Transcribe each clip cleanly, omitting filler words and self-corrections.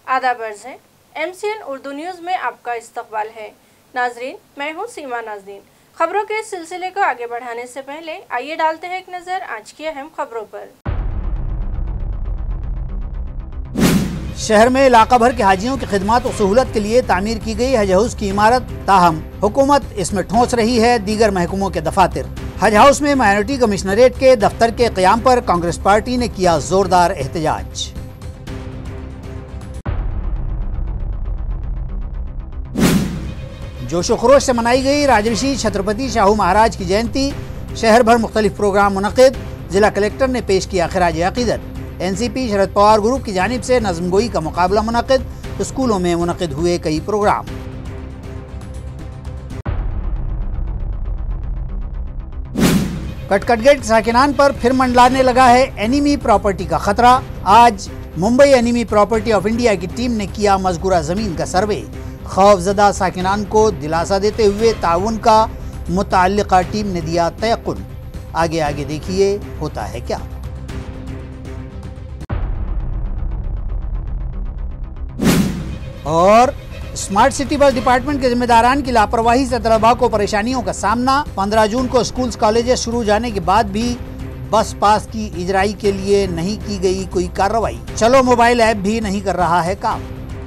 आदाब अर्ज़ है। MCN उर्दू न्यूज़ में आपका इस्तकबाल है। नाजरीन, मैं हूँ सीमा नाजरीन। खबरों के सिलसिले को आगे बढ़ाने से पहले आइए डालते हैं एक नज़र आज की अहम खबरों पर। शहर में इलाका भर के हाजियों की खिदमत और सहूलत के लिए तामीर की गई हज हाउस की इमारत, ताहम हुकूमत इसमें ठोंस रही है दीगर महकमों के दफातर। हज हाउस में माइनॉरिटी कमिश्नरेट के दफ्तर के क़याम पर कांग्रेस पार्टी ने किया जोरदार एहतजाज। जोशो खरोश से मनाई गई राजर्षि छत्रपति शाहू महाराज की जयंती। शहर भर मुख्तलिफ प्रोग्राम मुनक़िद। जिला कलेक्टर ने पेश किया खिराज अक़ीदत। NCP शरद पवार ग्रुप की जानिब से नज़्मगोई का मुकाबला मुनक़िद। स्कूलों में मुनक़िद हुए कई प्रोग्राम। कटकटगेट साकिनान पर फिर मंडलाने लगा है एनिमी प्रॉपर्टी का खतरा। आज Mumbai enemy property of India की टीम ने किया मज़कूरा ज़मीन का सर्वे। खौफजदा साकिनान को दिलासा देते हुए ताउन का मुतअल्लिक़ा टीम ने दिया तयक़ुन। आगे आगे देखिए होता है क्या। और स्मार्ट सिटी बस डिपार्टमेंट के जिम्मेदारान की लापरवाही से तलबा को परेशानियों का सामना। 15 जून को स्कूल्स कॉलेजेस शुरू जाने के बाद भी बस पास की इजराई के लिए नहीं की गई कोई कार्रवाई। चलो मोबाइल ऐप भी नहीं कर रहा है काम।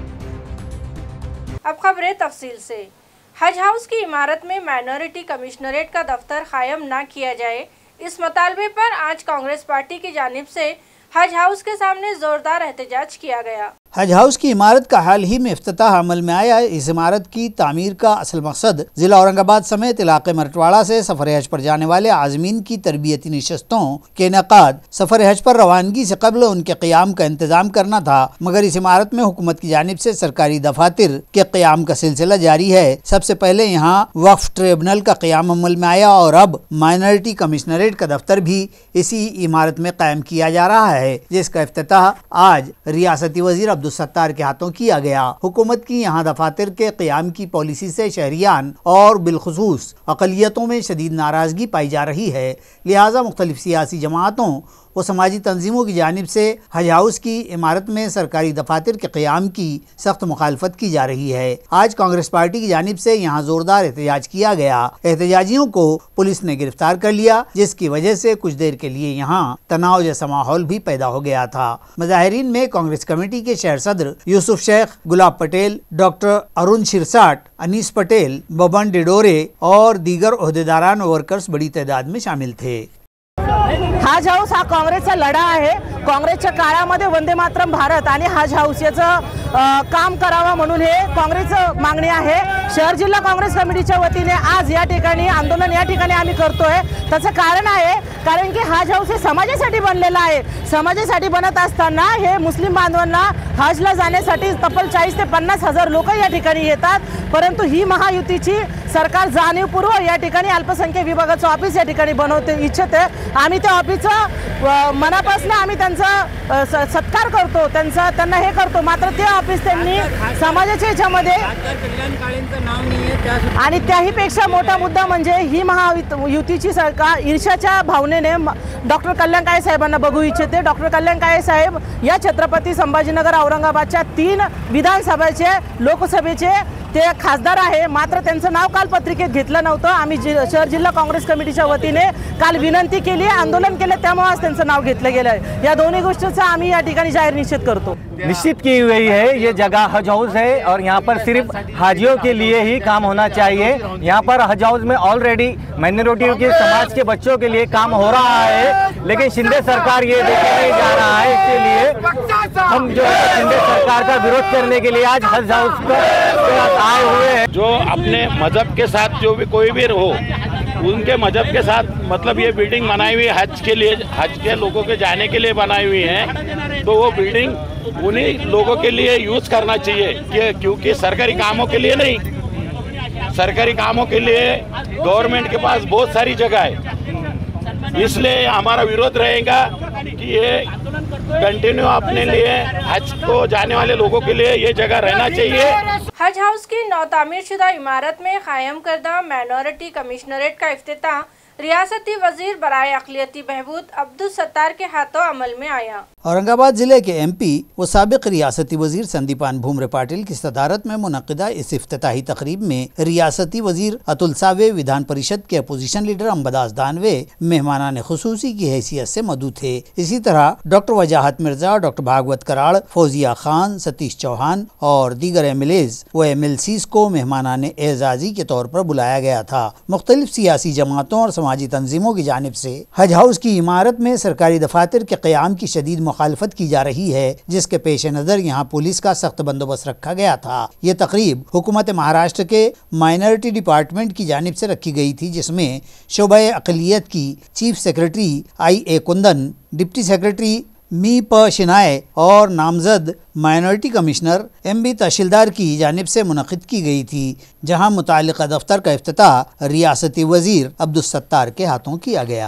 अब खबरें तफसील से। हज हाउस की इमारत में माइनॉरिटी कमिश्नरेट का दफ्तर कायम न किया जाए, इस मुतालबे पर आज कांग्रेस पार्टी की जानिब से हज हाउस के सामने जोरदार एहतजाज किया गया। हज हाउस की इमारत का हाल ही में इफ्तिताह अमल में आया। इस इमारत की तामीर का असल मकसद जिला औरंगाबाद समेत इलाके मरठवाड़ा से सफर हज पर जाने वाले आज़मीन की तरबियती नशस्तों के इनेकाद, सफर हज पर रवानगी से कबल उनके क़याम का इंतजाम करना था। मगर इस इमारत में हुकूमत की जानिब से सरकारी दफातर के क़याम का सिलसिला जारी है। सबसे पहले यहाँ वक्फ ट्रिब्यूनल का क़याम अमल में आया और अब माइनॉरिटी कमिश्नरेट का दफ्तर भी इसी इमारत में कायम किया जा रहा है, जिसका इफ्तिताह आज रियासती वज़ीर अब्दुल-सत्तार के हाथों किया गया। हुकूमत की यहाँ दफातर के क़याम की पॉलिसी से शहरियान और बिलखुसूस अक़लियतों में शदीद नाराज़गी पाई जा रही है। लिहाजा मुख्तलिफ सियासी जमातों व समाजी तंजीमों की जानिब से हज हाउस की इमारत में सरकारी दफातर के क़याम की सख्त मुखालफत की जा रही है। आज कांग्रेस पार्टी की जानिब से यहाँ जोरदार एहतजाज किया गया। एहतजाजियों को पुलिस ने गिरफ्तार कर लिया, जिसकी वजह से कुछ देर के लिए यहाँ तनाव जैसा माहौल भी पैदा हो गया था। मुजाहिरीन में कांग्रेस कमेटी के शहर सदर यूसुफ शेख, गुलाब पटेल, डॉक्टर अरुण शिरसाट, अनीस पटेल, बबन डिडोरे और दीगर ओहदेदारान व वर्कर्स बड़ी तादाद में शामिल थे। हज हाऊस हा काँग्रेसचा लढा आहे। काँग्रेसच्या काळामध्ये वंदे मातरम भारत आणि हज हाऊस याचं काम करावं म्हणून हे काँग्रेसचं मागणी आहे। शहर जिल्हा काँग्रेस कमिटीच्या वतीने आज या ठिकाणी आंदोलन या ठिकाणी आम्ही करतोय। त्याचं कारण आहे कारण की हज हाऊस हे समाजासाठी बनलेलं आहे। समाजासाठी बनत असताना हे मुस्लिम बांधवांना हजला जाण्यासाठी तब्बल 40 ते 50 हजार लोक या ठिकाणी येतात, परंतु ही महायुतीची सरकार जाणीवपूर्वक या ठिकाणी अल्पसंख्याक विभागाचं ऑफिस या ठिकाणी बनवते इच्छिते। आम्ही त्या ऑफिसचा मनापासून आम्ही त्यांचा सत्कार करतो, त्यांना हे करतो, मात्र ते ऑफिस त्यांनी समाजाच्या ह्याच्यामध्ये आणि त्याहीपेक्षा मोठा मुद्दा म्हणजे ही महायुतीची सरकार ईर्ष्याच्या भावनेने डॉक्टर कल्याण काळे साहेबांना बघू इच्छिते। डॉक्टर कल्याण काळे साहेब या छत्रपती संभाजीनगर औरंगाबादच्या 3 विधानसभेचे लोकसभेचे ते खासदार आहे, मात्र त्यांचं नाव काल पत्रिकेत घेतलं नव्हतं। आम्ही शहर जिल्हा काँग्रेस कमिटीच्या वतीने काल विनंती केली, आंदोलन केले, त्यामुळे त्यांचं नाव घेतलं गेलं। या दोन्ही गोष्टींचा आम्ही या ठिकाणी जाहीर निषेध करतो। निश्चित की गई है ये जगह हज हाउस है और यहाँ पर सिर्फ हाजियों के लिए ही काम होना चाहिए। यहाँ पर हज हाउस में ऑलरेडी माइनॉरिटी के समाज के बच्चों के लिए काम हो रहा है, लेकिन शिंदे सरकार ये देखे नहीं जा रहा है। इसके लिए हम जो है शिंदे सरकार का विरोध करने के लिए आज हज हाउस पर आए हुए हैं। जो अपने मजहब के साथ जो भी कोई भी हो, उनके मजहब के साथ मतलब ये बिल्डिंग बनाई हुई हज के लिए, हज के लोगों के जाने के लिए बनाई हुई है, तो वो बिल्डिंग उन्हीं लोगों के लिए यूज करना चाहिए क्योंकि सरकारी कामों के लिए नहीं। सरकारी कामों के लिए गवर्नमेंट के पास बहुत सारी जगह है, इसलिए हमारा विरोध रहेगा कि ये कंटिन्यू अपने लिए हज को जाने वाले लोगों के लिए ये जगह रहना चाहिए। हज हाउस की नौ तामीरशुदा इमारत में कायम करदा माइनॉरिटी कमिश्नरेट का इफ्तिताह रियासती वजीर बराए अक़लियती बहबूद अब्दुल सत्तार के हाथों अमल में आया। औरंगाबाद जिले के MP व साबिक रियासती वजीर संदीपान भूमरे पाटिल की सदारत में मुनक़िदा इस इफ्तिताही तकरीब में रियासती वजीर अतुल सावे, विधान परिषद के अपोजिशन लीडर अंबदास दानवे मेहमानान खुसूसी की हैसियत से मौजूद थे। इसी तरह डॉक्टर वजाहत मिर्जा, डॉक्टर भागवत कराड़, फौजिया खान, सतीश चौहान और दीगर MLAs व MLCs को मेहमानान एजाजी के तौर पर बुलाया गया था। मुख्तलिफ सियासी जमातों और समाजी तंजीमों की जानिब से हज हाउस की इमारत में सरकारी दफातर के क़याम की शदीद मुखालफत की जा रही है, जिसके पेश नज़र यहाँ पुलिस का सख्त बंदोबस्त रखा गया था। ये तकरीब हुकूमत महाराष्ट्र के माइनॉरिटी डिपार्टमेंट की जानिब से रखी गई थी, जिसमें शोबे अक़लियत की chief secretary IA Kundan, deputy secretary मी प शिनाए और नामजद माइनॉरिटी कमिश्नर MB तहसीलदार की जानिब से मुनक़िद की गई थी, जहां मुतालिका दफ्तर का इफ्तिताह रियासती वजीर अब्दुल सत्तार के हाथों किया गया।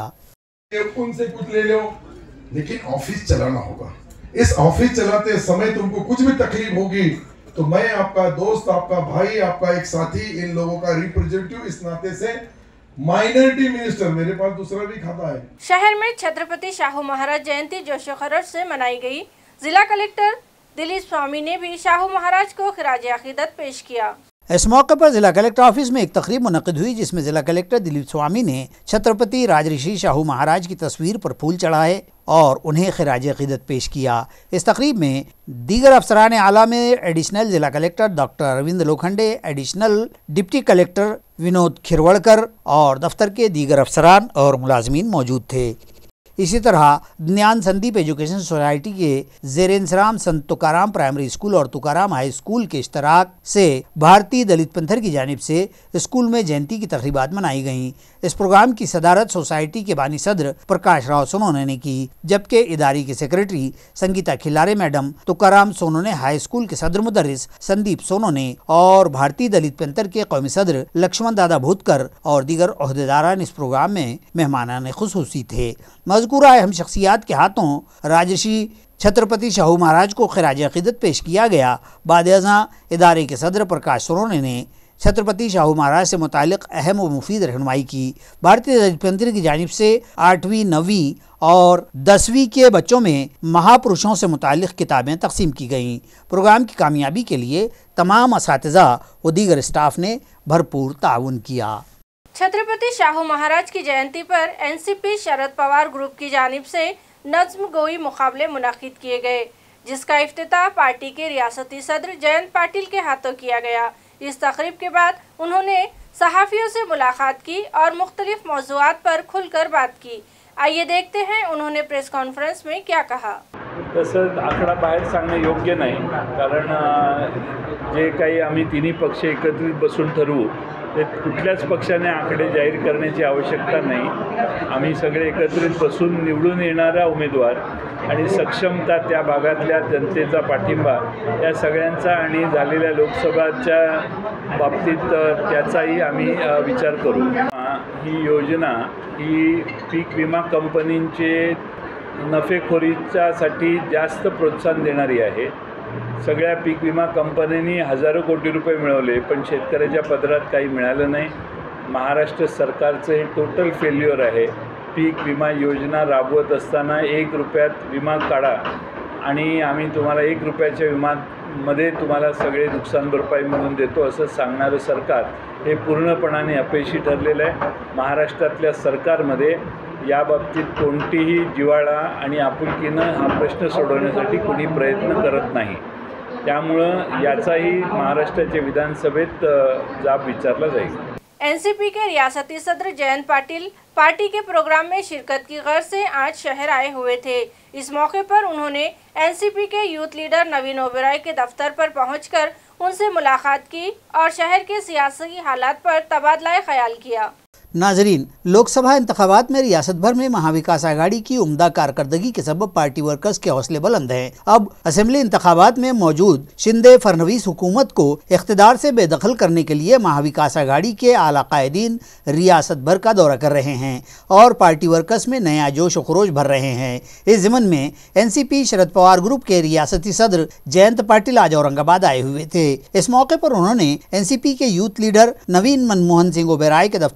उनसे कुछ ले लो, लेकिन ऑफिस चलाना होगा। इस ऑफिस चलाते समय तुमको कुछ भी तकलीफ होगी तो मैं आपका दोस्त, आपका भाई, आपका एक साथी, इन लोगों का रिप्रेजेंटेटिव इस नाते से माइनॉरिटी मिनिस्टर, मेरे पास दूसरा भी खाता है। शहर में छत्रपति शाहू महाराज जयंती जोशो खरोश से मनाई गई। जिला कलेक्टर दिलीप स्वामी ने भी शाहू महाराज को खिराज अकीदत पेश किया। इस मौके पर जिला कलेक्टर ऑफिस में एक तकरीब मुनक़िद हुई, जिसमें जिला कलेक्टर दिलीप स्वामी ने छत्रपति राजऋषि शाहू महाराज की तस्वीर पर फूल चढ़ाए और उन्हें खिराज अकीदत पेश किया। इस तकरीब में दीगर अफसरान आला में एडिशनल जिला collector doctor Arvind Lokhande, additional deputy collector Vinod Khirwadkar और दफ्तर के दीगर अफसरान और मुलाजमीन मौजूद थे। इसी तरह ज्ञान संदीप एजुकेशन सोसाइटी के ज़ेर इंतज़ाम संत तुकाराम प्राइमरी स्कूल और तुकाराम हाई स्कूल के इश्तराक से भारतीय दलित पंथर की जानिब से स्कूल में जयंती की तकरीबात मनाई गईं। इस प्रोग्राम की सदारत सोसाइटी के बानी सदर प्रकाश राव सोनोने ने की, जबकि इदारे के secretary Sangeeta Khilare madam, Tukaram Sonone high school के सदर मुदर्रिस संदीप सोनोने और भारतीय दलित पंथर के कौमी सदर लक्ष्मण दादा भूतकर और दीगर ओहदेदारान इस प्रोग्राम में मेहमानान खुसूसी थे। मज़कूरा अहम शख्सियात के हाथों राजर्षि छत्रपति शाहू महाराज को खिराज अकीदत पेश किया गया। बाद-ए-अज़ां इदारे के सदर प्रकाश सोनोने ने छत्रपति शाहू महाराज से मुतालिक अहम व मुफीद रहनुमाई की। भारतीय दलित पंथर की जानिब से 8वीं, 9वीं और 10वीं के बच्चों में महापुरुषों से मुतालिक किताबें तकसीम की गईं। प्रोग्राम की कामयाबी के लिए तमाम असातिज़ा व दीगर स्टाफ ने भरपूर ताउन किया। छत्रपति शाहू महाराज की जयंती पर NCP शरद पवार ग्रुप की जानिब से नज़्म गोई मुकाबले मुनाकिद किए गए, जिसका इफ्तिताह पार्टी के रियासती सदर जयंत पाटिल के हाथों किया गया। इस तकरीब के बाद उन्होंने सहाफ़ियों से मुलाकात की और मुख्तलिफ मौज़ूआत पर खुलकर बात की। आइए देखते हैं उन्होंने प्रेस कॉन्फ्रेंस में क्या कहा। तसं आकडा बाहेर सांगणं योग्य नाही, कारण जे काही आम्ही तिन्ही पक्ष एकत्रित बसून ठरवू ते कुठल्याच पक्षाने आकडे जाहीर करण्याची आवश्यकता नाही। आम्ही सगळे एकत्रित बसून निवडून येणारा उमेदवार आणि सक्षमता, त्या भागातल्या जनतेचा पाठिंबा या सगळ्यांचा आणि झालेल्या लोकसभाच्या बाबतीत त्याचाही आम्ही विचार करू। ही योजना ही पीक विमा कंपनींचे नफेखोरीच्यासाठी जास्त प्रोत्साहन देणारी आहे। सगळ्या पीक विमा कंपन्यांनी हजारो कोटी रुपये मिळवले, पण शेतकऱ्याच्या पदरात काही मिळालं नाही। महाराष्ट्र सरकारचं हे टोटल फेल्युअर आहे। पीक विमा योजना राबवत असताना 1 रुपयात विमा काढा आणि आम्ही तुम्हाला 1 रुपयाच्या विमामध्ये तुम्हाला सगळे नुकसान भरपाई मिळवून देतो असं सांगणारं सरकार हे पूर्णपणाने अपयशी ठरलेलं आहे। महाराष्ट्रातल्या सरकारमध्ये या बाबतीत कोणतीही जिव्हाळा आणि आपुलकीनं हा प्रश्न सोडवण्यासाठी कोणी प्रयत्न करत नाही। त्यामुळं याचाही महाराष्ट्राच्या विधानसभेत जाब विचारला जाईल। NCP के रियासती सदर जयंत पाटिल पार्टी के प्रोग्राम में शिरकत की गर्ज से आज शहर आए हुए थे। इस मौके पर उन्होंने NCP के यूथ लीडर नवीन ओबेरॉय के दफ्तर पर पहुंचकर उनसे मुलाकात की और शहर के सियासी हालात पर तबादला ख्याल किया। नाजरीन, लोकसभा इंतखाबात में रियासत भर में महाविकास आघाड़ी की उम्दा कारकर्दगी के सबब पार्टी वर्कर्स के हौसले बुलंद हैं। अब असेंबली इंतखाबात में मौजूद शिंदे फडणवीस हुकूमत को इख्तिदार से बेदखल करने के लिए महाविकास आघाड़ी के आला कायदीन रियासत भर का दौरा कर रहे हैं और पार्टी वर्कर्स में नया जोश व खरोश भर रहे हैं। इस ज़िमन में NCP शरद पवार ग्रुप के रियासती सदर जयंत पाटिल आज औरंगाबाद आए हुए थे। इस मौके पर उन्होंने NCP के यूथ लीडर नवीन मनमोहन सिंह ओबेरॉय के दफ्तर पर विजिट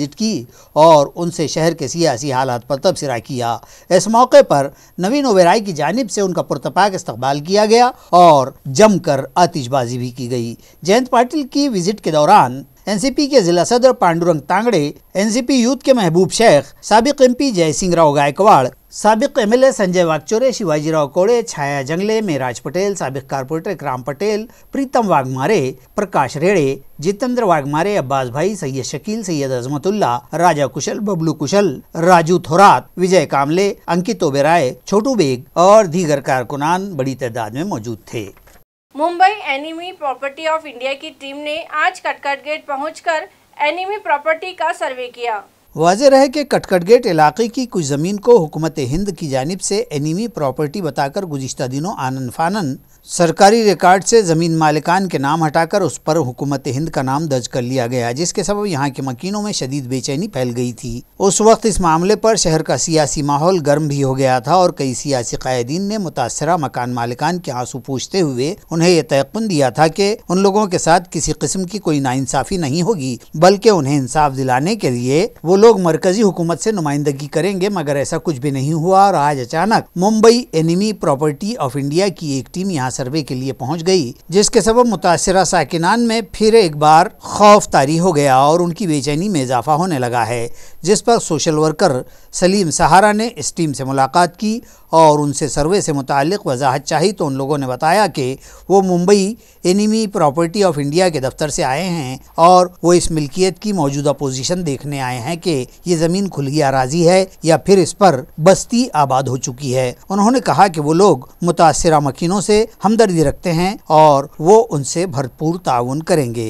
विजिट की और उनसे शहर के सियासी हालात पर तबसरा किया। इस मौके पर नवीन ओबेरॉय की जानिब से उनका पुरतपाक इस्तकबाल किया गया और जमकर आतिशबाजी भी की गई। जयंत पाटिल की विजिट के दौरान एनसीपी के जिला सदर पांडुरंग तांगड़े, एनसीपी यूथ के महबूब शेख, साबिक एमपी जय सिंह राव गायकवाड़, साबिक एमएलए संजय वागचौरे, शिवाजी राव कोड़े, छाया जंगले, मेराज पटेल, साबिक कारपोरेटर इकराम पटेल, प्रीतम वाघमारे, प्रकाश रेड़े, जितेंद्र वाघमारे, अब्बास भाई, सैयद शकील, सैयद अजमतुल्ला, राजा कुशल, बबलू कुशल, राजू थोरात, विजय कामले, अंकित ओबेरॉय, छोटू बेग और दीगर कारकुनान बड़ी तादाद में मौजूद थे। Mumbai enemy property of India की टीम ने आज कटकट गेट पहुंचकर एनिमी प्रॉपर्टी का सर्वे किया। वाज़ेह रहे कि कटकट गेट इलाके की कुछ ज़मीन को हुकूमत हिंद की जानिब से एनिमी प्रॉपर्टी बताकर गुज़िश्ता दिनों आनन फानन सरकारी रिकॉर्ड से ज़मीन मालिकान के नाम हटाकर उस पर हुकूमत हिंद का नाम दर्ज कर लिया गया, जिसके सबब यहाँ के मकीनों में शदीद बेचैनी फैल गई थी। उस वक्त इस मामले पर शहर का सियासी माहौल गर्म भी हो गया था और कई सियासी कायदीन ने मुतासरा मकान मालिकान के आंसू पूछते हुए उन्हें यह तयक़ुन दिया था कि उन लोगों के साथ किसी किस्म की कोई नाइंसाफ़ी नहीं होगी, बल्कि उन्हें इंसाफ दिलाने के लिए वो लोग मरकजी हुकूमत से नुमाइंदगी करेंगे। मगर ऐसा कुछ भी नहीं हुआ और आज अचानक Mumbai enemy property of India की एक टीम यहाँ सर्वे के लिए पहुंच गई, जिसके सबब मुतासरा साकिनान में फिर एक बार खौफ तारी हो गया और उनकी बेचैनी में इजाफा होने लगा है, जिस पर सोशल वर्कर सलीम सहारा ने इस टीम से मुलाकात की और उनसे सर्वे से मुताल्लिक वजाहत चाही तो उन लोगों ने बताया कि वो Mumbai enemy property of India के दफ्तर से आए हैं और वो इस मिल्कियत की मौजूदा पोजीशन देखने आए हैं कि ये ज़मीन खुली अराजी है या फिर इस पर बस्ती आबाद हो चुकी है। उन्होंने कहा कि वो लोग मुतासरा मकीनों से हमदर्दी रखते हैं और वो उनसे भरपूर ताउन करेंगे।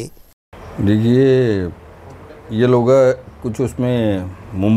देखिए, ये लोग कुछ उसमें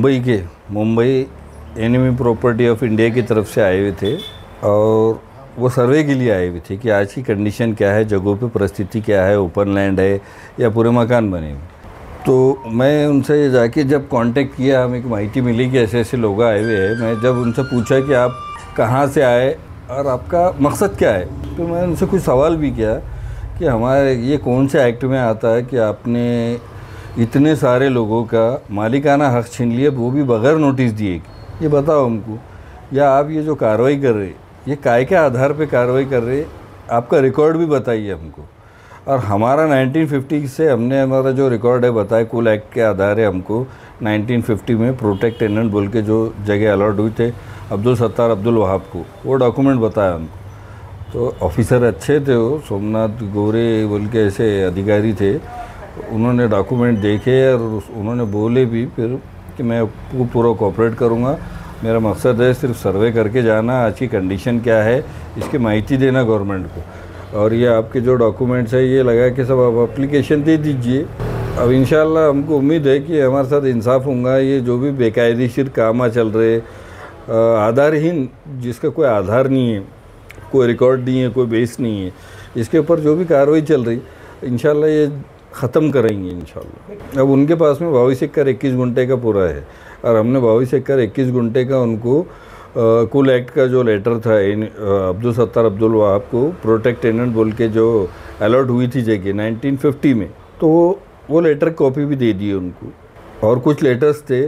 Mumbai enemy property of India की तरफ से आए हुए थे और वो सर्वे के लिए आए हुए थे कि आज की कंडीशन क्या है, जगहों पे परिस्थिति क्या है, ओपन लैंड है या पूरे मकान बने हुए। तो मैं उनसे जाके जब कांटेक्ट किया, हमें एक माहिती मिली कि ऐसे ऐसे लोग आए हुए हैं। मैं जब उनसे पूछा कि आप कहाँ से आए और आपका मकसद क्या है, तो मैं उनसे कुछ सवाल भी किया कि हमारे ये कौन से एक्ट में आता है कि आपने इतने सारे लोगों का मालिकाना हक़ छीन लिया, वो भी बग़ैर नोटिस दिए। ये बताओ हमको, या आप ये जो कार्रवाई कर रहे, ये काय के आधार पे कार्रवाई कर रहे, आपका रिकॉर्ड भी बताइए हमको। और हमारा 1950 से हमने हमारा जो रिकॉर्ड है बताया, कुल एक्ट के आधार है हमको 1950 में प्रोटेक्ट टेनेंट बोल के जो जगह अलॉट हुई थे अब्दुल सत्तार अब्दुल वहाब को, वो डॉक्यूमेंट बताया हमको। तो ऑफिसर अच्छे थे, वो सोमनाथ गोरे बोल के ऐसे अधिकारी थे, उन्होंने डॉक्यूमेंट देखे और उन्होंने बोले भी फिर कि मैं पूरा कोऑपरेट करूँगा, मेरा मकसद है सिर्फ सर्वे करके जाना, आज की कंडीशन क्या है इसकी माहिती देना गवर्नमेंट को। और ये आपके जो डॉक्यूमेंट्स है ये लगा के सब आप एप्लीकेशन दे दीजिए। अब इंशाल्लाह हमको उम्मीद है कि हमारे साथ इंसाफ होगा। ये जो भी बेकायदेशीर काम चल रहे, आधारहीन, जिसका कोई आधार नहीं है, कोई रिकॉर्ड नहीं है, कोई बेस नहीं है, इसके ऊपर जो भी कार्रवाई चल रही इंशाल्लाह ये ख़त्म करेंगे इंशाल्लाह। अब उनके पास में 22 एकड़ 21 गुंटे का पूरा है और हमने 22 एकड़ 21 गुंटे का उनको कुल एक्ट का जो लेटर था अब्दुल सत्तार अब्दुल वहाब को प्रोटेक्ट टेनेंट बोल के जो अलॉट हुई थी जगह 1950 में, तो वो लेटर कॉपी भी दे दिए उनको। और कुछ लेटर्स थे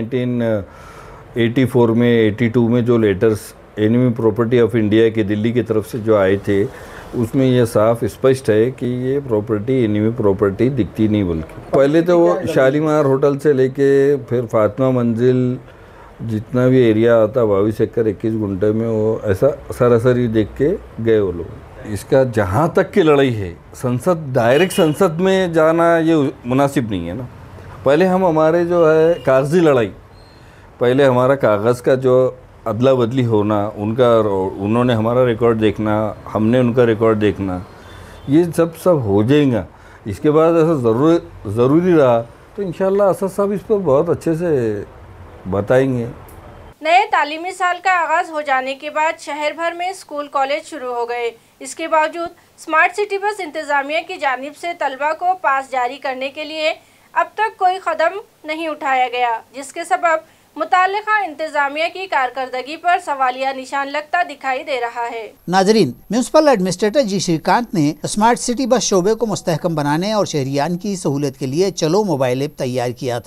1984 में 82 में जो letters enemy property of India के दिल्ली की तरफ से जो आए थे, उसमें यह साफ स्पष्ट है कि ये प्रॉपर्टी एनिमी प्रॉपर्टी दिखती नहीं। बल्कि पहले तो वो शालीमार होटल से लेके फिर फातिमा मंजिल जितना भी एरिया आता 22 एकड़ 21 गुंटे में, वो ऐसा सरासरी देख के गए वो लोग। इसका जहाँ तक की लड़ाई है, संसद डायरेक्ट संसद में जाना ये मुनासिब नहीं है ना। पहले हम हमारे जो है कागजी लड़ाई, पहले हमारा कागज़ का जो अदला बदली होना, उन्होंने हमारा रिकॉर्ड देखना, हमने उनका रिकॉर्ड देखना, ये सब हो जाएगा। इसके बाद ऐसा ज़रूरी रहा तो इंशाल्लाह असद साहब इस पर बहुत अच्छे से बताएंगे। नए तालीमी साल का आगाज़ हो जाने के बाद शहर भर में स्कूल कॉलेज शुरू हो गए। इसके बावजूद स्मार्ट सिटी बस इंतज़ामिया की जानिब से तलबा को पास जारी करने के लिए अब तक कोई कदम नहीं उठाया गया, जिसके सबब मुताल्लिका इंतजामिया की कारकर्दगी पर सवालिया निशान लगता दिखाई दे रहा है। नाजरीन, म्यूनिसिपल एडमिनिस्ट्रेटर जी श्रीकांत ने स्मार्ट सिटी बस शोबे को मुस्तहकम बनाने और शहरियान की सहूलत के लिए चलो मोबाइल ऐप तैयार किया था।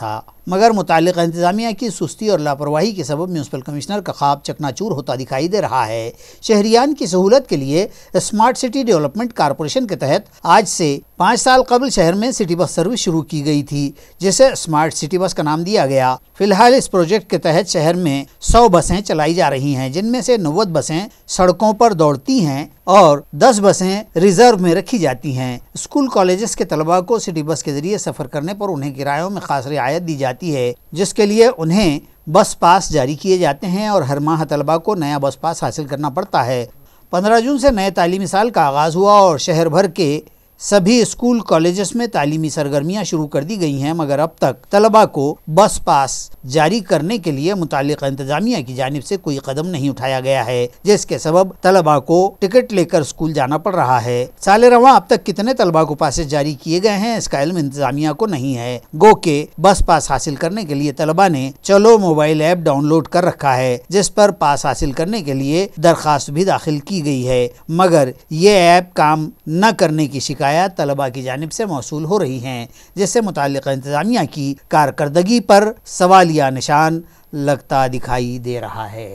मगर मुताल्लिक़ इंतज़ामिया की सुस्ती और लापरवाही के सबब म्यूनसिपल कमिश्नर का ख्वाब चकनाचूर होता दिखाई दे रहा है। शहरियान की सहूलत के लिए स्मार्ट सिटी डेवलपमेंट कॉरपोरेशन के तहत आज से 5 साल कबल शहर में सिटी बस सर्विस शुरू की गई थी, जिसे स्मार्ट सिटी बस का नाम दिया गया। फिलहाल इस प्रोजेक्ट के तहत शहर में 100 बसें चलाई जा रही हैं, जिनमें से 90 बसें सड़कों पर दौड़ती हैं और 10 बसें रिजर्व में रखी जाती हैं। स्कूल कॉलेजेस के तलबा को सिटी बस के जरिए सफ़र करने पर उन्हें किरायों में खास रियायत दी जाती है, जिसके लिए उन्हें बस पास जारी किए जाते हैं और हर माह तलबा को नया बस पास हासिल करना पड़ता है। 15 जून से नए तालीमी साल का आगाज़ हुआ और शहर भर के सभी स्कूल कॉलेजेस में तालीमी सरगर्मियां शुरू कर दी गई हैं, मगर अब तक तलबा को बस पास जारी करने के लिए मुताल्लिक़ इंतज़ामिया की जानिब से कोई कदम नहीं उठाया गया है, जिसके सबब तलबा को टिकट लेकर स्कूल जाना पड़ रहा है। साल रवां अब तक कितने तलबा को पासेस जारी किए गए हैं, इसका इल्म इंतज़ामिया को नहीं है। गो के बस पास हासिल करने के लिए तलबा ने चलो मोबाइल ऐप डाउनलोड कर रखा है, जिस पर पास हासिल करने के लिए दरख्वास्त भी दाखिल की गई है, मगर ये ऐप काम न करने की शिकायत तलबा की जानिब से मौसूल हो रही हैं, जिससे मुताल्लिक़ इंतज़ामिया की कारकर्दगी पर सवालिया निशान लगता दिखाई दे रहा है।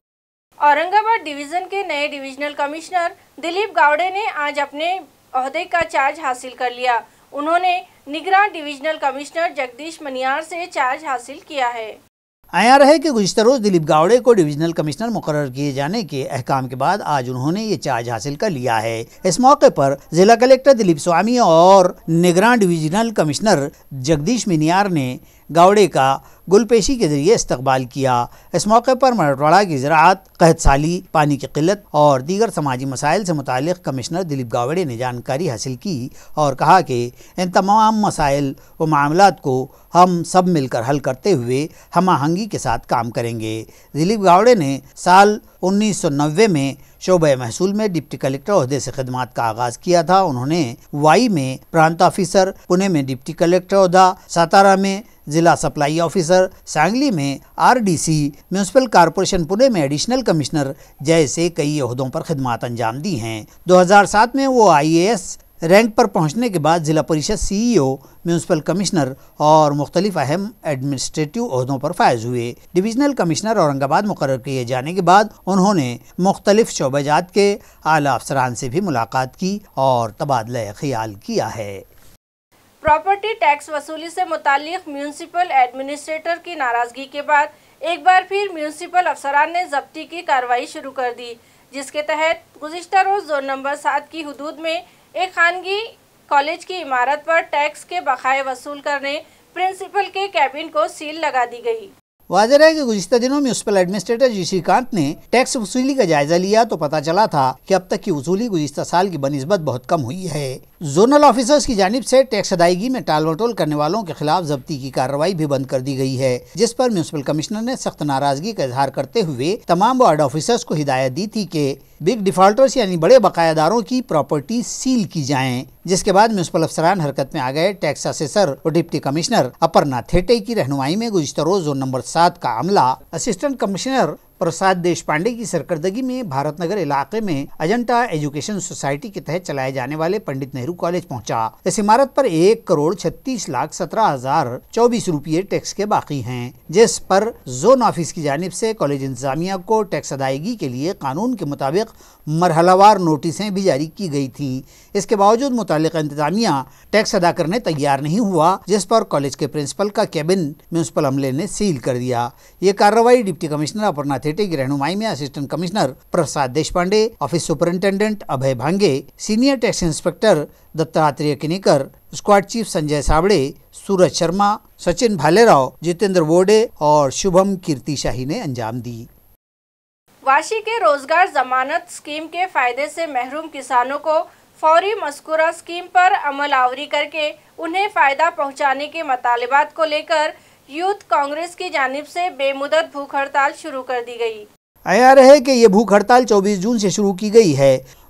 औरंगाबाद डिवीज़न के नए डिविजनल कमिश्नर दिलीप गावड़े ने आज अपने ओहदे का चार्ज हासिल कर लिया। उन्होंने निगरान डिविजनल कमिश्नर जगदीश मनियार से चार्ज हासिल किया है। आया रहे कि गुज़िश्ता रोज़ दिलीप गावड़े को डिविजनल कमिश्नर मुकर्रर किए जाने के अहकाम के बाद आज उन्होंने ये चार्ज हासिल कर लिया है। इस मौके पर जिला कलेक्टर दिलीप स्वामी और निगरान डिविजनल कमिश्नर जगदीश मनियार ने गावड़े का गुलपेशी के जरिए इस्तकबाल किया। इस मौके पर मराठवाड़ा की ज़राअत, कहत साली, पानी की किल्लत और दीगर समाजी मसाइल से मुताल्लिक़ कमिश्नर दिलीप गावड़े ने जानकारी हासिल की और कहा कि इन तमाम मसाइल व मामलात को हम सब मिलकर हल करते हुए हम आहंगी के साथ काम करेंगे। दिलीप गावड़े ने साल 1990 में शोबे महसूल में डिप्टी कलेक्टर ओहदे से खिदमात का आगाज़ किया था। उन्होंने वाई में प्रांत ऑफिसर, पुणे में डिप्टी कलेक्टर ओहदा, सातारा में जिला सप्लाई ऑफिसर, सांगली में आरडीसी, म्यूनसिपल कॉरपोरेशन पुणे में एडिशनल कमिश्नर जैसे कई ओहदों पर खिदमात अंजाम दी हैं। 2007 में वो IAS रैंक पर पहुंचने के बाद जिला परिषद CEO, म्यूनसिपल कमिश्नर और मुख्तलिफ अहम एडमिनिस्ट्रेटिव ओहदों पर फायज हुए। डिविजनल कमिश्नर औरंगाबाद मुकर्रर किए जाने के बाद उन्होंने मुख्तलिफ शोबेजात के आला अफसरान से भी मुलाकात की और तबादला ख्याल किया है। प्रॉपर्टी टैक्स वसूली से मुताल्लिक़ म्यूनसिपल एडमिनिस्ट्रेटर की नाराज़गी के बाद एक बार फिर म्यूनसिपल अफसरान ने जब्ती की कार्रवाई शुरू कर दी, जिसके तहत गुज़िश्ता रोज़ जोन नंबर 7 की हुदूद में एक खानगी कॉलेज की इमारत पर टैक्स के बकाये वसूल करने प्रिंसिपल के कैबिन को सील लगा दी गई। वाज़ेह है कि गुज़िश्ता दिनों म्यूनसिपल एडमिनिस्ट्रेटर जी श्रीकांत ने टैक्स वसूली का जायजा लिया तो पता चला था कि अब तक की वसूली गुज़िश्ता साल की बनिस्बत बहुत कम हुई है। जोनल ऑफिसर्स की जानिब से टैक्स अदायगी में टाल मटोल करने वालों के खिलाफ जब्ती की कार्रवाई भी बंद कर दी गई है, जिस पर म्यूनसिपल कमिश्नर ने सख्त नाराजगी का इजहार करते हुए तमाम वार्ड ऑफिसर्स को हिदायत दी थी कि बिग डिफॉल्टर्स यानी बड़े बकायादारों की प्रॉपर्टी सील की जाएं, जिसके बाद म्यूनसिपल अफसरान हरकत में आ गए। टैक्स असेसर और डिप्टी कमिश्नर अपर्णा थेटे की रहनुमाई में गुज़िश्ता रोज़ जोन नंबर 7 का अमला असिस्टेंट कमिश्नर प्रसाद देशपांडे की सरकर्दगी में भारत नगर इलाके में अजंता एजुकेशन सोसाइटी के तहत चलाए जाने वाले पंडित नेहरू कॉलेज पहुंचा। इस इमारत पर 1,36,17,024 रुपये टैक्स के बाकी हैं, जिस पर जोन ऑफिस की जानिब से कॉलेज इंतजामिया को टैक्स अदायगी के लिए कानून के मुताबिक मरहलावार नोटिसें भी जारी की गई थी। इसके बावजूद मुताल्लिक़ इंतजामिया टैक्स अदा करने तैयार नहीं हुआ, जिस पर कॉलेज के प्रिंसिपल का कैबिन म्यूनसिपल अमले ने सील कर दिया। ये कार्रवाई डिप्टी कमिश्नर अपर्णा थेटे की रहनुमाई में assistant commissioner Prasad Deshpande, office superintendent Abhay Bhange, senior tax inspector Dattatreya Kinikar, squad chief Sanjay Sabde, Suraj Sharma, Sachin Bhalerao, Jitendra Bode और शुभम कीर्ति शाही ने अंजाम दी। वाशी के रोजगार जमानत स्कीम के फायदे से महरूम किसानों को फौरी मस्कुरा स्कीम पर अमल आवरी करके उन्हें फ़ायदा पहुंचाने के मतालिबात को लेकर यूथ कांग्रेस की जानिब से बेमुदत भूख हड़ताल शुरू कर दी गई। आया रहे कि ये भूख हड़ताल 24 जून से शुरू की गई है।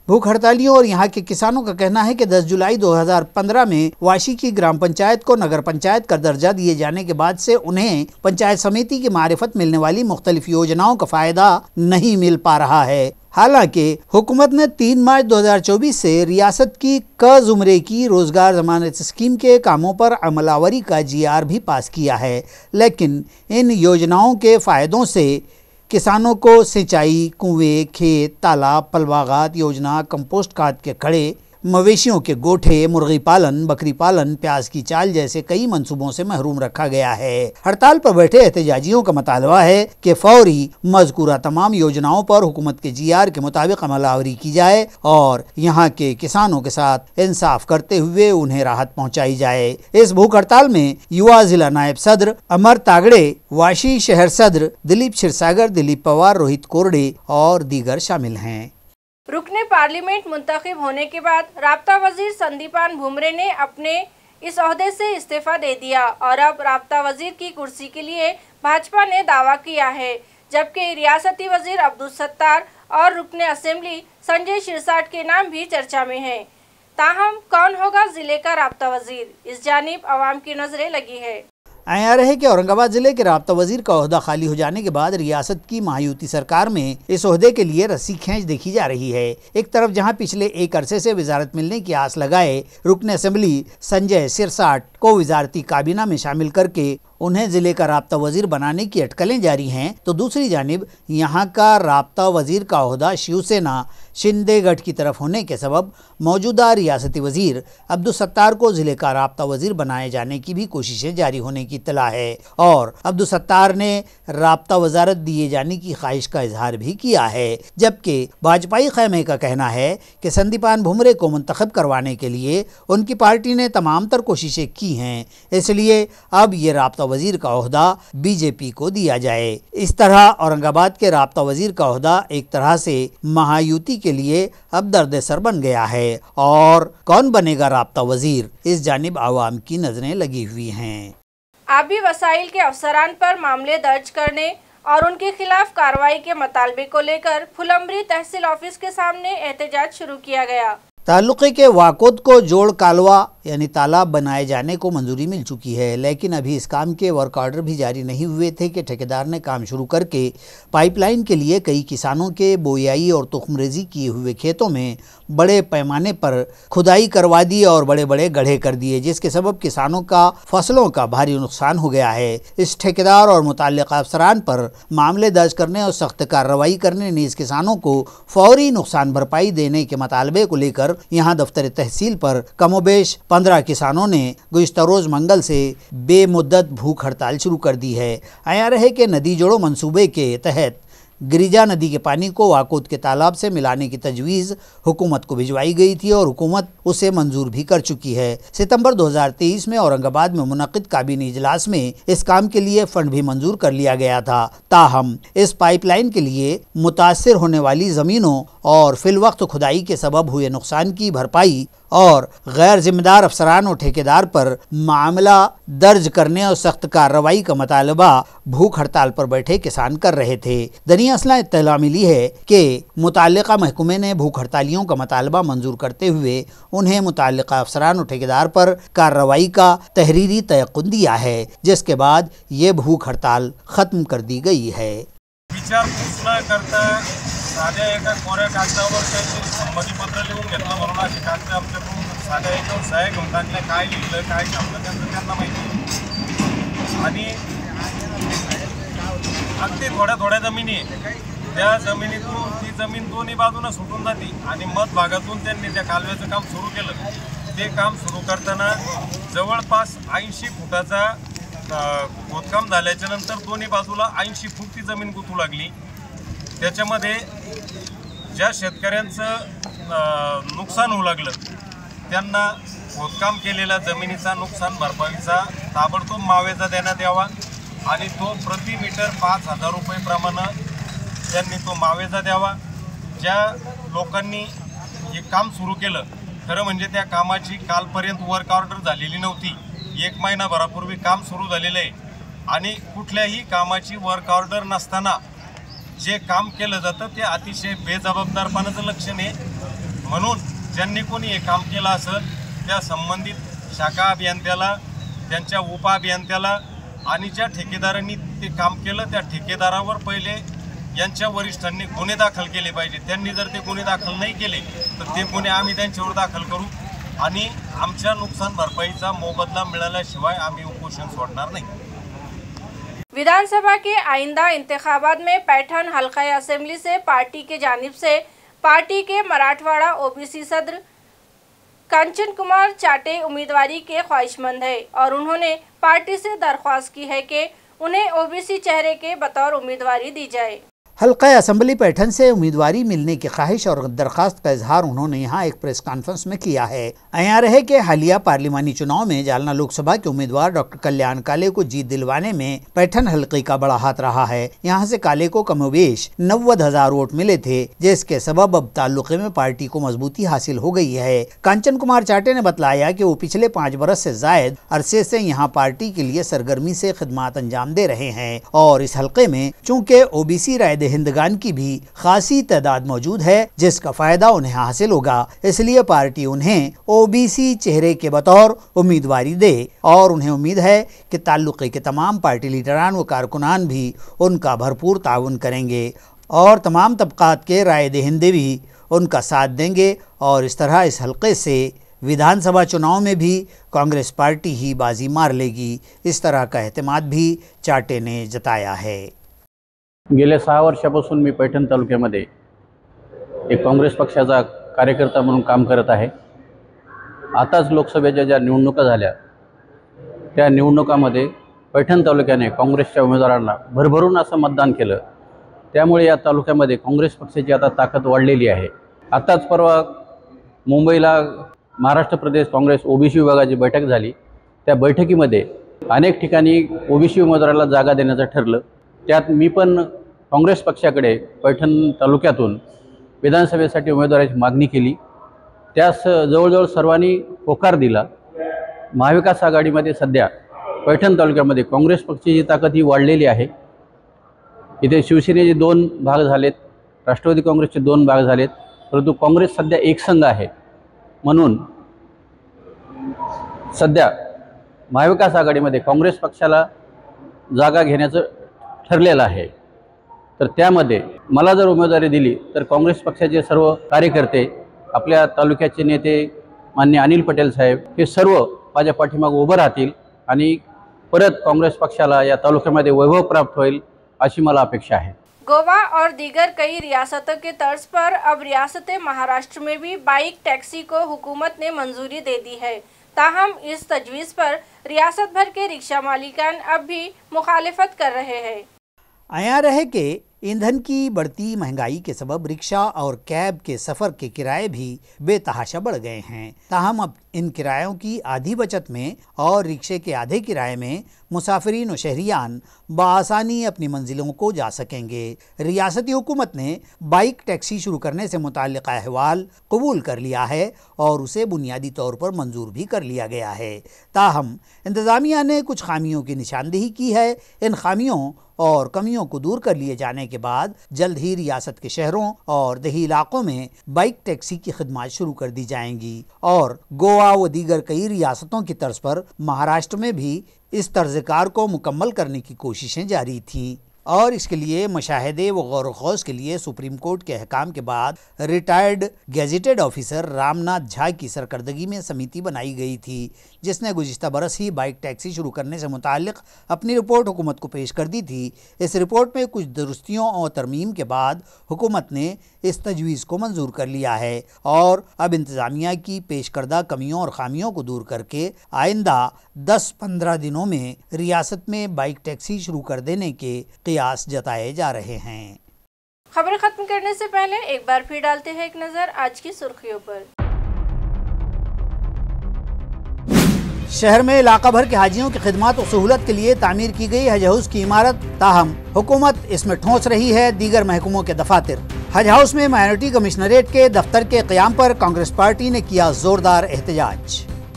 भूख हड़तालियों और यहाँ के किसानों का कहना है कि 10 जुलाई 2015 में वाशी की ग्राम पंचायत को नगर पंचायत का दर्जा दिए जाने के बाद से उन्हें पंचायत समिति की मारिफत मिलने वाली मुख्तलिफ योजनाओं का फायदा नहीं मिल पा रहा है। हालांकि हुकूमत ने 3 मार्च 2024 से रियासत की क जुमरे की रोजगार जमानत स्कीम के कामों पर अमलावरी का GR भी पास किया है, लेकिन इन योजनाओं के फायदों से किसानों को सिंचाई, कुएं, खेत, तालाब, फलबागात योजना, कंपोस्ट खाद के खड़े, मवेशियों के गोठे, मुर्गी पालन, बकरी पालन, प्याज की चाल जैसे कई मंसूबों से महरूम रखा गया है। हड़ताल पर बैठे एहतजाजियों का मुतालबा है कि फौरी मज़कूरा तमाम योजनाओं पर हुकूमत के GR के मुताबिक अमलावरी की जाए और यहाँ के किसानों के साथ इंसाफ करते हुए उन्हें राहत पहुँचाई जाए। इस भूख हड़ताल में युवा जिला नायब सदर अमर तागड़े, वाशी शहर सदर दिलीप क्षीरसागर, दिलीप पवार, रोहित कोरडे और दीगर शामिल हैं। रुकने पार्लियामेंट मुंतखब होने के बाद राब्ता वजीर संदीपान भुमरे ने अपने इस ओहदे से इस्तीफा दे दिया और अब राब्ता वजीर की कुर्सी के लिए भाजपा ने दावा किया है, जबकि रियासती वजीर अब्दुल सत्तार और रुकने असेंबली संजय शिरसाट के नाम भी चर्चा में हैं। ताहम कौन होगा जिले का राब्ता वजीर, इस जानिब अवाम की नजरें लगी है। आया रहे कि औरंगाबाद जिले के राब्ता वजीर का ओहदा खाली हो जाने के बाद रियासत की महायुति सरकार में इस ओहदे के लिए रस्सी खींच देखी जा रही है। एक तरफ जहां पिछले एक अरसे से वजारत मिलने की आस लगाए रुकने असेंबली संजय शिरसाट को वजारती काबीना में शामिल करके उन्हें जिले का राब्ता वजीर बनाने की अटकलें जारी हैं, तो दूसरी जानिब यहाँ का राब्ता वजीर का ओहदा शिवसेना शिंदे गढ़ की तरफ होने के सबब मौजूदा रियासती वजीर अब्दुल सत्तार को जिले का राब्ता वजीर बनाए जाने की भी कोशिशें जारी होने की इत्तला है और अब्दुल सत्तार ने राब्ता वजारत दिए जाने की ख्वाहिश का इजहार भी किया है। जबकि भाजपाई खैमे का कहना है कि संदीपान भुमरे को मुंतखब करवाने के लिए उनकी पार्टी ने तमाम तर कोशिशें की हैं, इसलिए अब ये राब्ता वजीर का ओहदा बीजेपी को दिया जाए। इस तरह औरंगाबाद के राब्ता वजीर का ओहदा एक तरह से महायुति के लिए अब दर्द सर बन गया है और कौन बनेगा राब्ता वजीर, इस जानिब आवाम की नजरें लगी हुई हैं। आबी वसाइल के अफसरान पर मामले दर्ज करने और उनके खिलाफ कार्रवाई के मुतालबे को लेकर फुलंबरी तहसील ऑफिस के सामने एहतजाज शुरू किया गया। ताल्लुक़े के वाकोद को जोड़ कालवा यानी तालाब बनाए जाने को मंजूरी मिल चुकी है, लेकिन अभी इस काम के वर्क ऑर्डर भी जारी नहीं हुए थे कि ठेकेदार ने काम शुरू करके पाइपलाइन के लिए कई किसानों के बोयाई और तुखमरेजी किए हुए खेतों में बड़े पैमाने पर खुदाई करवा दी और बड़े बड़े गड्ढे कर दिए, जिसके सबब किसानों का फसलों का भारी नुकसान हो गया है। इस ठेकेदार और मुताल्लिक़ अफसरान पर मामले दर्ज करने और सख्त कार्रवाई करने नीज़ किसानों को फौरी नुकसान भरपाई देने के मुतालबे को लेकर यहाँ दफ्तर तहसील पर कमोबेश 15 किसानों ने गुज़िश्ता रोज़ मंगल से बेमुद्दत भूख हड़ताल शुरू कर दी है। आया रहे कि नदी जोड़ो मंसूबे के तहत गिरिजा नदी के पानी को वाकोद के तालाब से मिलाने की तजवीज़ हुकूमत को भिजवाई गई थी और हुकूमत उसे मंजूर भी कर चुकी है। सितंबर 2023 में औरंगाबाद में मुनक़िद काबीनी इजलास में इस काम के लिए फंड भी मंजूर कर लिया गया था। ताहम इस पाइपलाइन के लिए मुतासिर होने वाली ज़मीनों और फिलवक्त खुदाई के सबब हुए नुकसान की भरपाई और गैर जिम्मेदार अफसरान और ठेकेदार पर मामला दर्ज करने और सख्त कार्रवाई का मुतालबा भूख हड़ताल पर बैठे किसान कर रहे थे। दनिया असला इत्तला मिली है कि मुताल्लिक़ा महकमे ने भूख हड़तालियों का मुतालबा मंजूर करते हुए उन्हें मुताल्लिक़ा अफसरान और ठेकेदार पर कार्रवाई का तहरीरी तयक़ुन दिया है, जिसके बाद ये भूख हड़ताल ख़त्म कर दी गई है। विचारपूस न करता साध्या एका कोऱ्या कागदावर त्यांनी संमतीपत्र लिहून घेतलं म्हणून अशी कागद आमच्याकडून साध्या याच्यावर सह्या घेऊन टाकल्या, काय लिहिलं काय छापलं त्यांना माहिती। आणि अगदी थोड्या जमिनी आहे, त्या जमिनीतून ती जमीन दोन्ही बाजूने सुटून जाते आणि मध भागातून त्यांनी त्या कालव्याचं काम सुरू केलं। ते काम सुरू करताना जवळपास 80 फुटाचा खोदकाम झाल्याच्या नंतर दोन्ही बाजूला 80 फूट ती जमीन गुंतू लागली। त्याच्यामध्ये ज्या शेतकऱ्यांचं नुकसान होऊ लागलं त्यांना खोदकाम केलेल्या जमिनीचा नुकसान भरपाईचा ताबडतोब मावेजा देण्यात यावा आणि तो प्रति मीटर 5000 रुपये प्रमाणे त्यांनी तो मावेजा द्यावा। ज्या लोकांनी हे काम सुरू केलं, खरं म्हणजे त्या कामाची कालपर्यंत वर्क ऑर्डर झालेली नव्हती, 1 महिनाभरापूर्वी काम सुरू झालेलं आहे आणि कुठल्याही कामाची वर्क ऑर्डर नसताना जे काम केलं जातं ते अतिशय बेजबाबदारपणाचं लक्षण आहे। म्हणून ज्यांनी कोणी हे काम केलं असेल त्या संबंधित शाखा अभियंत्याला, त्यांच्या उपअभियंत्याला आणि ज्या ठेकेदारांनी ते काम केलं त्या ठेकेदारावर पहिले यांच्या वरिष्ठांनी गुन्हे दाखल केले पाहिजे। त्यांनी जर ते गुन्हे दाखल नाही केले तर ते गुन्हे आम्ही त्यांच्यावर दाखल करू आणि आमच्या नुकसान भरपाईचा मोबदला मिळाल्याशिवाय आम्ही उपोषण सोडणार नहीं। विधानसभा के आइंदा इंतखाबात में पैठन हल्का असेंबली से पार्टी के जानिब से पार्टी के मराठवाड़ा ओबीसी सदर कांचन कुमार चाटे उम्मीदवारी के ख्वाहिशमंद है और उन्होंने पार्टी से दरख्वास्त की है कि उन्हें ओबीसी चेहरे के बतौर उम्मीदवारी दी जाए। हल्का असम्बली पैठन से उम्मीदवारी मिलने की ख्वाहिश और दरख्वास्त का इजहार उन्होंने यहाँ एक प्रेस कॉन्फ्रेंस में किया है। यहाँ रहे कि हालिया पार्लिमानी चुनाव में जालना लोकसभा के उम्मीदवार डॉक्टर कल्याण काले को जीत दिलवाने में पैठन हल्के का बड़ा हाथ रहा है। यहाँ से काले को कमोबेश 90,000 वोट मिले थे, जिसके सबब अब ताल्लुके में पार्टी को मजबूती हासिल हो गई है। कांचन कुमार चाटे ने बतलाया कि वो पिछले 5 बरस से जायद अरसे से यहाँ पार्टी के लिए सरगर्मी से खिदमत अंजाम दे रहे हैं और इस हल्के में चूँकि ओबीसी राय हिंदगान की भी खासी तादाद मौजूद है, जिसका फायदा उन्हें हासिल होगा, इसलिए पार्टी उन्हें ओबीसी चेहरे के बतौर उम्मीदवारी दे और उन्हें उम्मीद है कि ताल्लुके के तमाम पार्टी लीडरान व कारकुनान भी उनका भरपूर ताउन करेंगे और तमाम तबकात के राय दहिंदे भी उनका साथ देंगे और इस तरह इस हल्के से विधानसभा चुनाव में भी कांग्रेस पार्टी ही बाजी मार लेगी। इस तरह का एहतमाद भी चाटे ने जताया है। गेल्या 6 वर्षापासून मी पैठण तालुक्यामध्ये एक काँग्रेस पक्षाचा कार्यकर्ता म्हणून काम करत आहे। आताच लोकसभेच्या ज्या निवडणुका झाल्या त्या निवडणुकामध्ये पैठण तालुक्याने काँग्रेसच्या उमेदवारांना भरभरून असं मतदान केलं, त्यामुळे या तालुक्यामध्ये काँग्रेस पक्षाची आता ताकद वाढलेली आहे। आताच परवा मुंबईला महाराष्ट्र प्रदेश काँग्रेस ओबीसी विभागाची बैठक झाली, त्या बैठकीमध्ये अनेक ठिकाणी ओबीसी उमेदवाराला जागा देण्याचं ठरलं। त्यात मी पण काँग्रेस पक्षाकडे पैठण तालुक्यातून विधानसभेसाठी उमेदवाराची मागणी केली, त्यास जवळजवळ सर्वांनी होकार दिला। महाविकास आघाडीमध्ये सध्या पैठण तालुक्यामध्ये काँग्रेस पक्षाची ताकद ही वाढलेली आहे। इथे शिवसेनेचे 2 भाग झालेत, राष्ट्रवादी काँग्रेसचे 2 भाग झालेत, परंतु काँग्रेस सध्या एकसंघ आहे, म्हणून सध्या महाविकास आघाडीमध्ये काँग्रेस पक्षाला जागा घेण्याचं ठरलेलं आहे। तर त्यामध्ये मला जर उमेदवारी दिली तर काँग्रेस पक्षाचे सर्व कार्यकर्ते, आपल्या तालुक्याचे नेते माननीय अनिल पटेल साहेब हे सर्व माझ्या पाठीमागे उभं राहतील आणि परत काँग्रेस पक्षाला या तालुक्यामध्ये वैभव प्राप्त होईल अशी मला अपेक्षा आहे। गोवा और दीगर कई रियासतों के तर्ज पर अब रियासत महाराष्ट्र में भी बाइक टैक्सी को हुकूमत ने मंजूरी दे दी है। ताहम इस तजवीज़ पर रियासत भर के रिक्शा मालिकान अब भी मुखालिफत कर रहे हैं। आया रहे कि ईंधन की बढ़ती महंगाई के सबब रिक्शा और कैब के सफ़र के किराए भी बेतहाशा बढ़ गए हैं। ताहम अब इन किरायों की आधी बचत में और रिक्शे के आधे किराए में मुसाफिरीन व शहरियान बआसानी अपनी मंजिलों को जा सकेंगे। रियासती हुकूमत ने बाइक टैक्सी शुरू करने से मुताल्लिक़ अहवाल कबूल कर लिया है और उसे बुनियादी तौर पर मंजूर भी कर लिया गया है। ताहम इंतज़ामिया ने कुछ खामियों की निशानदेही की है। इन खामियों और कमियों को दूर कर लिए जाने के बाद जल्द ही रियासत के शहरों और देही इलाकों में बाइक टैक्सी की खिदमत शुरू कर दी जाएंगी और गोवा व दीगर कई रियासतों की तर्ज पर महाराष्ट्र में भी इस तर्ज़कार को मुकम्मल करने की कोशिशें जारी थीं और इसके लिए मुशाहिदे व गौर ख़ौज़ के लिए सुप्रीम कोर्ट के अहकाम के बाद retired gazetted officer Ramnath Jha की सरकर्दगी में समिति बनाई गई थी, जिसने गुज़िश्ता बरस ही बाइक टैक्सी शुरू करने से मुताल्लिक़ अपनी रिपोर्ट हुकूमत को पेश कर दी थी। इस रिपोर्ट में कुछ दुरुस्तियों और तरमीम के बाद हुकूमत ने इस तजवीज़ को मंजूर कर लिया है और अब इंतज़ामिया की पेश करदा कमियों और ख़ामियों को दूर करके आइंदा 10-15 दिनों में रियासत में बाइक टैक्सी शुरू कर देने के क़ियास जताए जा रहे हैं। खबर खत्म करने से पहले एक बार फिर डालते हैं एक नज़र आज की सुर्खियों पर। शहर में इलाका भर के हाजियों की खिदमत और सहूलत के लिए तामीर की गई हज हाउस की इमारत, ताहम हुकूमत इसमें ठोंस रही है दीगर महकमों के दफातर। हज हाउस में माइनॉरिटी कमिश्नरेट के दफ्तर के क़याम पर कांग्रेस पार्टी ने किया जोरदार एहतजाज।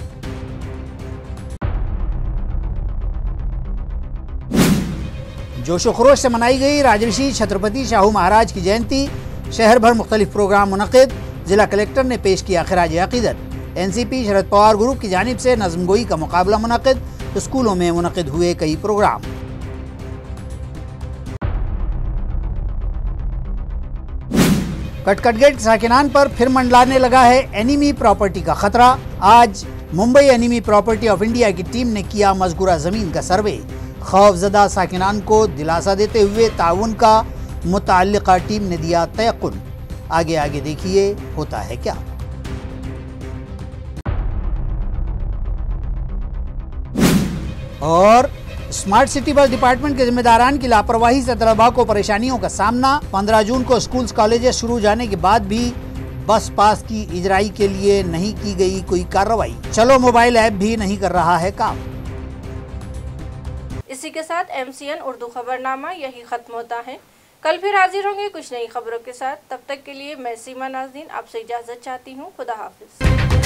जोशो खरोश से मनाई गई राजर्षि छत्रपति शाहू महाराज की जयंती, शहर भर मुख्तलिफ प्रोग्राम मुनक़िद, जिला कलेक्टर ने पेश किया खिराज अकीदत। एनसीपी शरद पवार ग्रुप की जानिब से नज़्मगोई का मुकाबला मुनक़िद, स्कूलों में मुनक़िद हुए कई प्रोग्राम। कटकटगेट साकिनान पर फिर मंडलाने लगा है एनिमी प्रॉपर्टी का खतरा। आज Mumbai enemy property of India की टीम ने किया मज़कूरा ज़मीन का सर्वे। खौफजदा साकिनान को दिलासा देते हुए ताउन का मुताल्लिका टीम ने दिया तयक़ुन। आगे आगे देखिए होता है क्या। और स्मार्ट सिटी बस डिपार्टमेंट के जिम्मेदारान की लापरवाही से तलबा को परेशानियों का सामना। 15 जून को स्कूल्स कॉलेजेस शुरू जाने के बाद भी बस पास की इजराई के लिए नहीं की गई कोई कार्रवाई। चलो मोबाइल ऐप भी नहीं कर रहा है काम। इसी के साथ MCN उर्दू खबरनामा यही खत्म होता है। कल फिर हाजिर होंगे कुछ नई खबरों के साथ। तब तक के लिए मैं सीमा नाज़रीन आपसे इजाज़त चाहती हूँ। खुदा हाफिज।